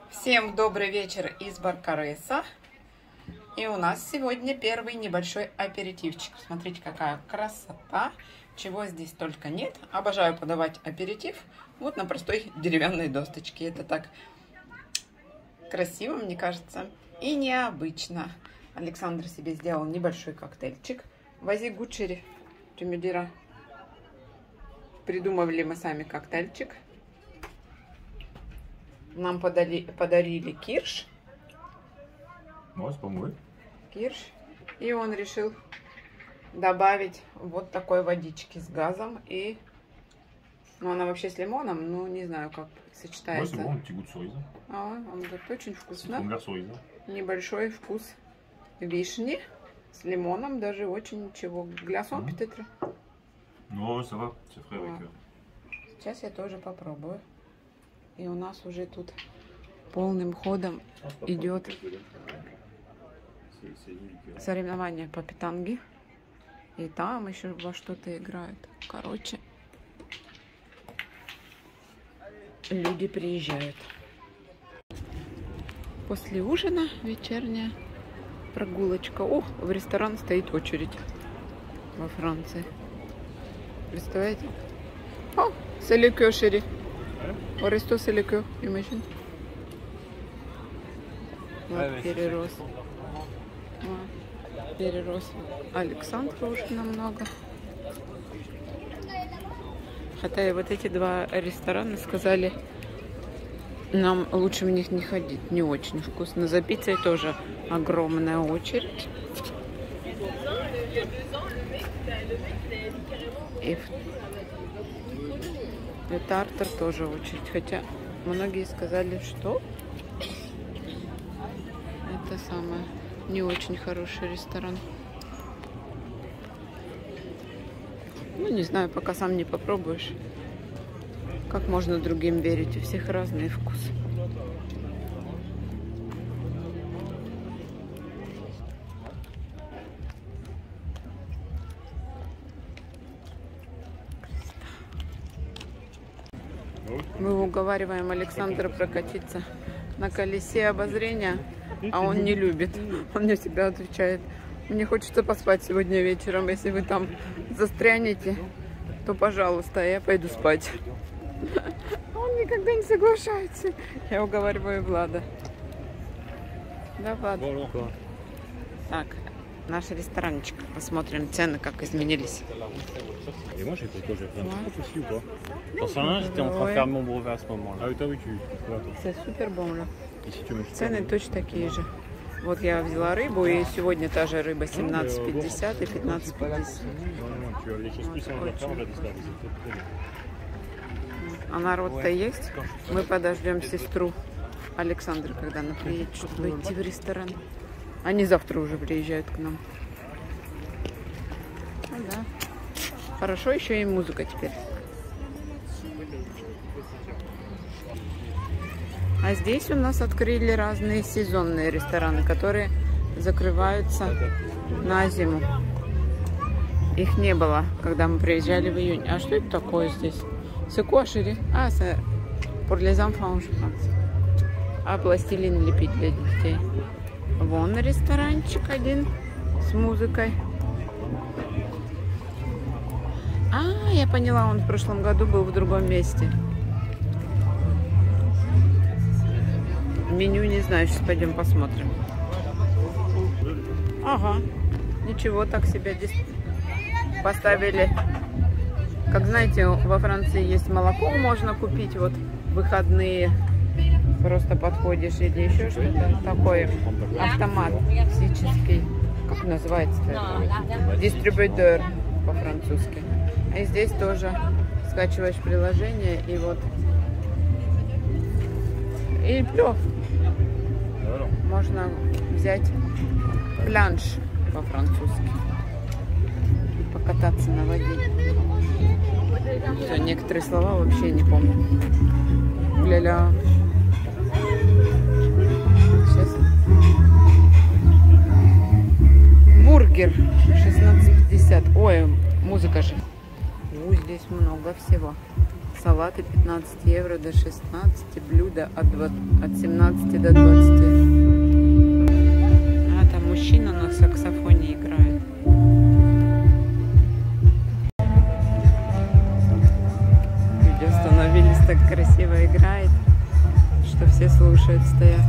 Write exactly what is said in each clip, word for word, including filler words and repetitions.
Всем добрый вечер из Баркареса. И у нас сегодня первый небольшой аперитивчик. Смотрите, какая красота. Чего здесь только нет. Обожаю подавать аперитив вот на простой деревянной досточке. Это так красиво, мне кажется, и необычно. Александр себе сделал небольшой коктейльчик. Вази Гучери Тюмюдира. Придумывали мы сами коктейльчик. Нам подали, подарили кирш. Кирш. И он решил добавить вот такой водички с газом. И ну, она вообще с лимоном, но не знаю, как сочетается. А, он говорит, очень вкусно. Небольшой вкус вишни с лимоном, даже очень ничего. Глясон, peut-être. Ну, ça va, c'est frais avec eux. Сейчас я тоже попробую. И у нас уже тут полным ходом идет соревнование по питанге. И там еще во что-то играют. Короче, люди приезжают. После ужина вечерняя прогулочка. О, в ресторан стоит очередь во Франции. Представляете? О, c'est chéri. Au resto, c'est le cœur, imagine. Вот, перерос. Вот, перерос Александра уже намного. Хотя и вот эти два ресторана сказали, нам лучше в них не ходить. Не очень вкусно. За пиццей тоже огромная очередь. И И Тартар тоже очередь. Хотя многие сказали, что это самое не очень хороший ресторан. Ну, не знаю, пока сам не попробуешь. Как можно другим верить? У всех разные вкусы. Мы уговариваем Александра прокатиться на колесе обозрения, а он не любит. Он мне всегда отвечает: мне хочется поспать сегодня вечером. Если вы там застрянете, то пожалуйста, я пойду спать. Он никогда не соглашается. Я уговариваю Влада. Да, Влад? Так, наш ресторанчик. Посмотрим цены, как изменились. Et moi j'ai fait quoi? J'ai fait un petit peu aussi ou pas? J'en sais rien, j'étais en train de faire mon brevet à ce moment-là. Ah oui, t'as oui, tu C'est super bon là. Et si tu me Цены точно такие же. Вот я взяла рыбу, и сегодня та же рыба семнадцать пятьдесят и пятнадцать пятьдесят. А народ-то есть. Мы подождем сестру Александра, когда она приедет, чтобы идти в ресторан. Они завтра уже приезжают к нам. Ну да. Хорошо, еще и музыка теперь. А здесь у нас открыли разные сезонные рестораны, которые закрываются на зиму. Их не было, когда мы приезжали в июне. А что это такое здесь? C'est quoi, chérie? А, c'est pour les enfants, je pense. А пластилин лепить для детей. Вон ресторанчик один с музыкой. А, я поняла, он в прошлом году был в другом месте. Меню не знаю, сейчас пойдем посмотрим. Ага, ничего так себя здесь поставили. Как знаете, во Франции есть молоко, можно купить вот в выходные. Просто подходишь или еще что-то. Такой автомат физический. Как называется-то? Дистрибьютор по-французски. И здесь тоже скачиваешь приложение и вот. И плёв. Можно взять планш по-французски. Покататься на воде. Все, некоторые слова вообще не помню. Ля-ля. Сейчас. Бургер шестнадцать пятьдесят. Ой, музыка же. Ой, здесь много всего. Салаты пятнадцать евро до шестнадцати, блюда от, от семнадцати до двадцати. А там мужчина на саксофоне играет. Люди остановились, так красиво играет, что все слушают, стоят.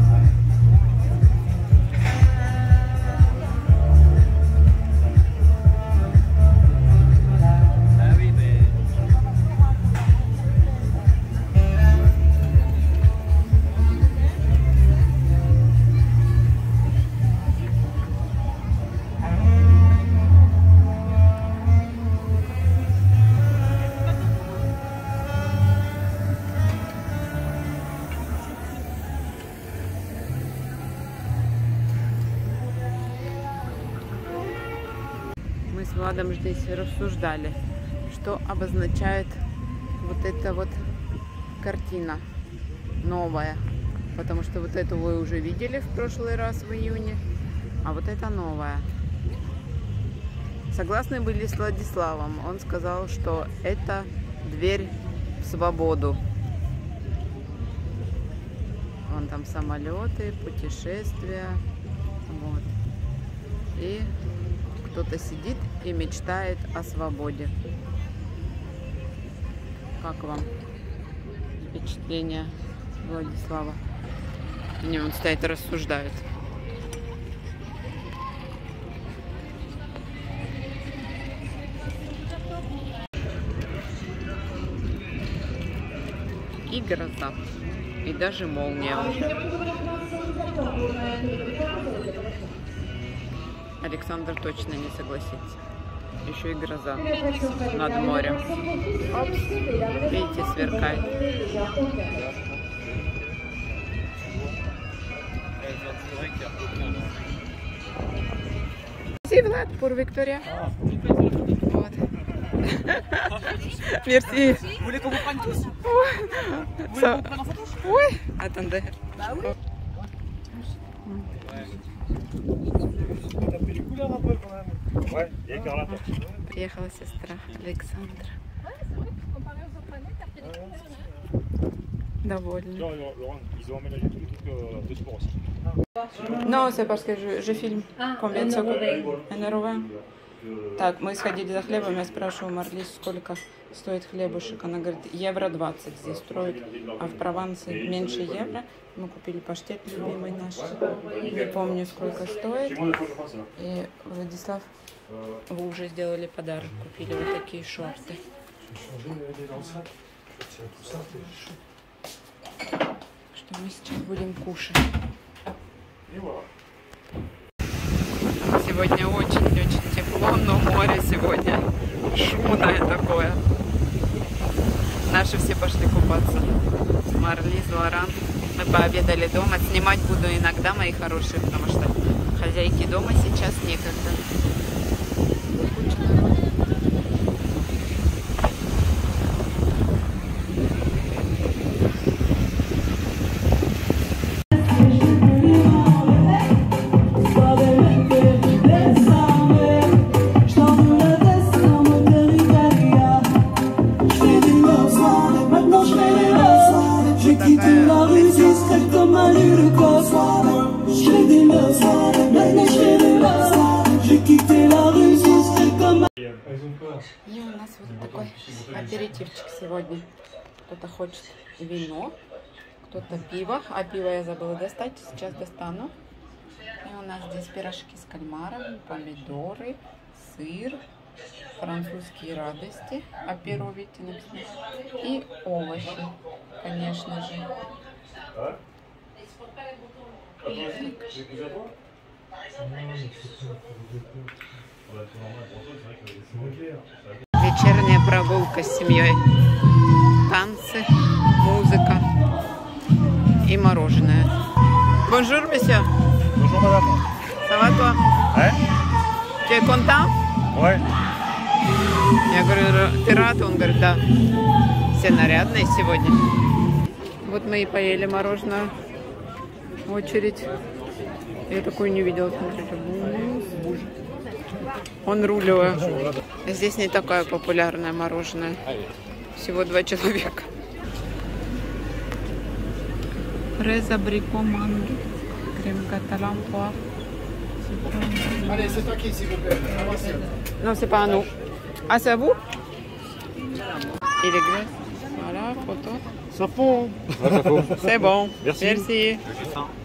Мы с Владом здесь рассуждали, что обозначает вот эта вот картина новая, потому что вот эту вы уже видели в прошлый раз в июне, а вот это новая. Согласны были с Владиславом, он сказал, что это дверь в свободу. Вон там самолеты, путешествия, вот. И кто-то сидит и мечтает о свободе. Как вам впечатление Владислава? И он стоит и рассуждает. И гроза, и даже молния уже. Александр точно не согласится. Еще и гроза над морем. Опс. Видите, сверкает. Merci Vlad pour Victoria. Вот. Merci. Vous voulez qu'on vous prenne tous? Vous voulez Ça... qu'on vous prenne en photo? Oui. Attendez. Bah oui. T'as pris les couleurs un peu quand même. Ouais, il y a écarlate. Приехала сестра Александра. Довольна. Laurent, ils ont aménagé tous les trucs de sport aussi. Non, c'est parce que je, je filme. Combien de secondes? un euro vingt. Так, мы сходили за хлебом, я спрашиваю Марлис, сколько стоит хлебушек. Она говорит, евро двадцать здесь строят, а в Провансе меньше евро. Мы купили паштет любимый наш. Не помню, сколько стоит. И Владислав, вы уже сделали подарок, купили вот такие шорты. Что мы сейчас будем кушать. Сегодня очень-очень тепло, но море сегодня шумное такое. Наши все пошли купаться. Марлиз, Лоран. Мы пообедали дома. Снимать буду иногда, мои хорошие, потому что хозяйки дома сейчас некогда. И у нас вот такой аперитивчик сегодня. Кто-то хочет вино, кто-то пиво. А пиво я забыла достать, сейчас достану. И у нас здесь пирожки с кальмаром, помидоры, сыр, французские радости, аперо, видите, написано, и овощи, конечно же. Вечерняя прогулка с семьей. Танцы, музыка и мороженое. Bonjour, monsieur. Bonjour madame. Ça va toi? Ouais. Tu es content? Ouais. Я говорю, ты рад? Он говорит, да. Все нарядные сегодня. Вот мы и поели мороженое. Очередь. Я такую не видела, смотрите. Он рулевое. Здесь не такое популярное мороженое. Всего два человека. Фрез, абрико, манго, крем каталан, poire. Allez, c'est toi qui, s'il vous plaît. Non, c'est pas à nous. Ah, c'est à vous? Et les glaces. Voilà, photo. Ça fond. Ouais, ça faut. C'est bon. Merci. Merci.